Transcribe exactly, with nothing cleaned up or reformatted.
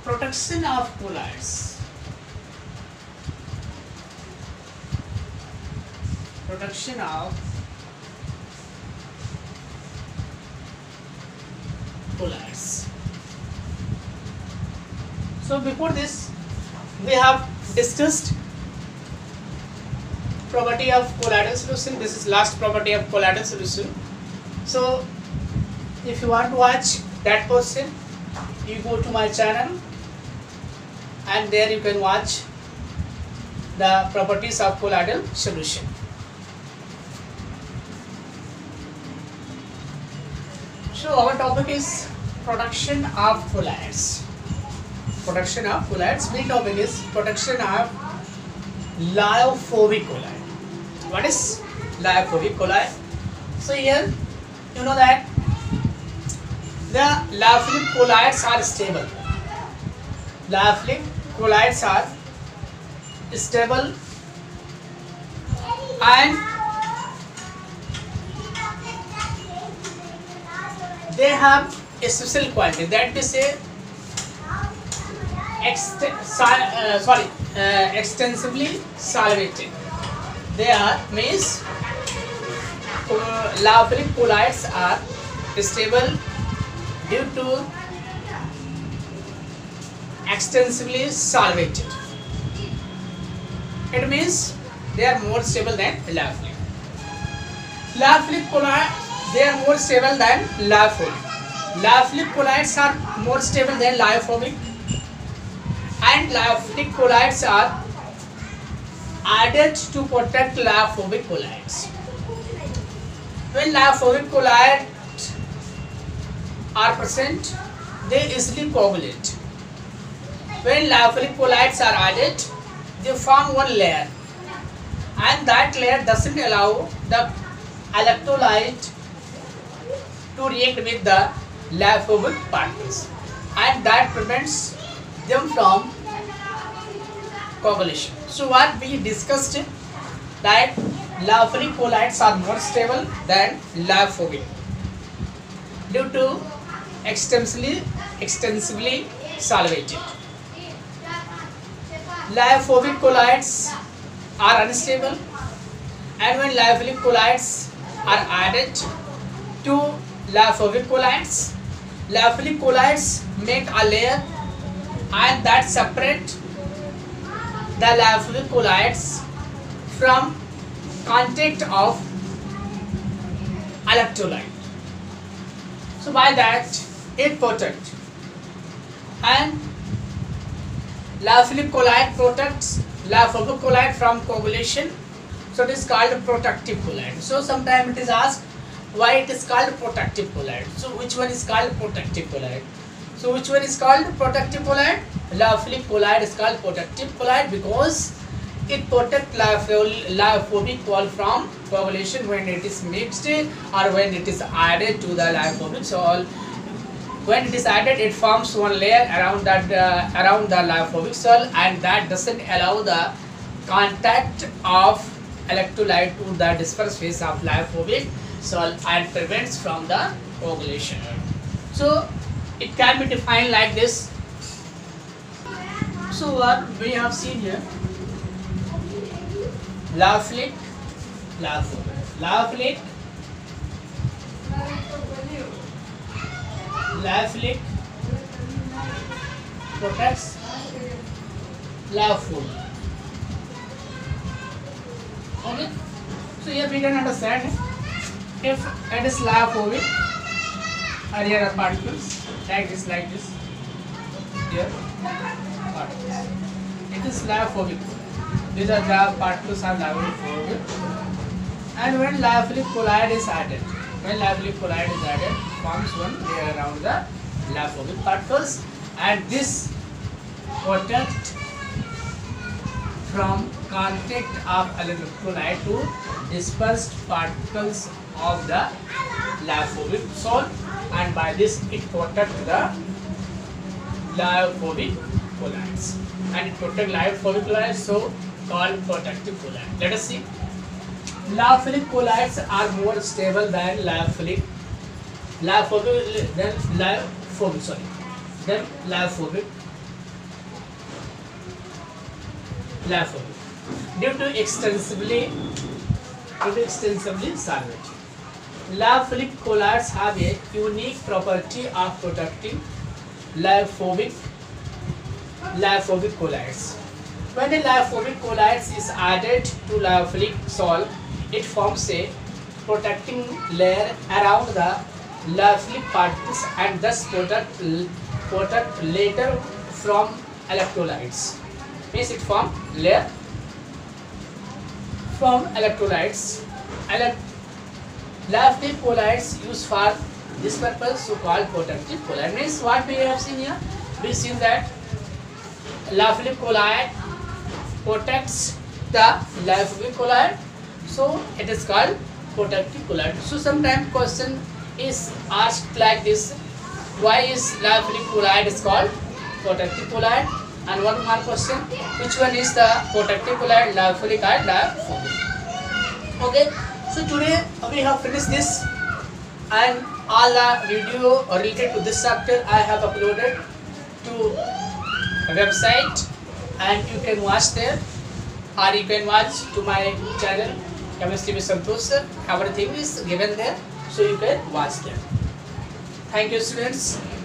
protection of colloids. Protection of colloids. So before this we have discussed property of colloidal solution. This is last property of colloidal solution. So if you want to watch that portion, you go to my channel and there you can watch the properties of colloidal solution. So our topic is production of colloids. Production of colloids. Main topic is production of lyophobic colloid. What is lyophobic colloid? So here you know that the lyophilic colloids are stable. Lyophilic colloids are stable and they have a special quality, that we say ext uh, sorry uh, extensively solvated. They are means uh, lyophilic colloids are stable due to extensively solvated. It means they are more stable than lyophilic. Lyophilic colloids, they are more stable than lyophobic. Lyophilic colloids are more stable than lyophobic, and lyophilic colloids are added to protect lyophobic colloids. When lyophobic colloids are present, they easily coagulate. When lyophilic colloids are added, they form one layer, and that layer doesn't allow the electrolyte to react with the lyophobic particles, and that prevents them from coagulation. So what we discussed, that lyophilic colloids are more stable than lyophobic due to extensively extensively solvated. Lyophobic colloids are unstable, and when lyophilic colloids are added to lyophobic colloids, lyophilic colloids make a layer and that separate the lyophilic colloids from contact of electrolyte. So by that it protects, and lyophilic colloid protects lyophobic colloid from coagulation. So it is called protective colloid. So sometimes it is asked why it is called protective colloid. So which one is called protective colloid? So which one is called protective colloid? Lyophilic colloid is called protective colloid because it protects lyophobic wall from coagulation when it is mixed or when it is added to the lyophobic. So when it is added, it forms one layer around that uh, around the lyophobic cell, and that doesn't allow the contact of electrolyte to the dispersed phase of lyophobic cell and prevents from the coagulation. So it can be defined like this. So what we have seen here, lyophilic, lyophobic, lyophilic, lyophilic protects lyophobic. Okay, so here we can understand if it is lyophobic, or here are particles like this, like this. Here, particles. It is lyophobic. These are the particles are lyophobic. And when lyophilic colloid is added, when lyophilic colloid is added, forms one layer around the lyophobic particles, and this protect from contact of electrolyte to dispersed particles of the lyophobic salt, and by this it protects the lyophobic colloids, and it protects lyophobic colloids, so called protective colloid. Let us see. Lyophilic colloids are more stable than lyophilic, lyophobic than lyophobic, sorry, than lyophobic Liophobic due to extensively due to extensively solvent. Liophobic colloids have a unique property of protecting liophobic liophobic colloids. When a liophobic colloid is added to liophilic salt, it forms a protecting layer around the liophilic particles and thus protect protect later from electrolytes. Means it form layer from electrolytes. Elect Liophilic colloids used for this purpose so called protective colloid. Means what we have seen here? We seen that liophilic colloid protects the liophobic colloid, so it is called protective colloid. So sometimes question is asked like this: why is liophilic colloid is called protective colloid? And one more question: which one is the protective colloid, liophilic or liophobic? Okay. So today we have finished this, and all the video related to this chapter I have uploaded to a website, and you can watch there, or you can watch to my channel Chemistry with Santosh sir. Everything is given there, so you can watch there. Thank you, students.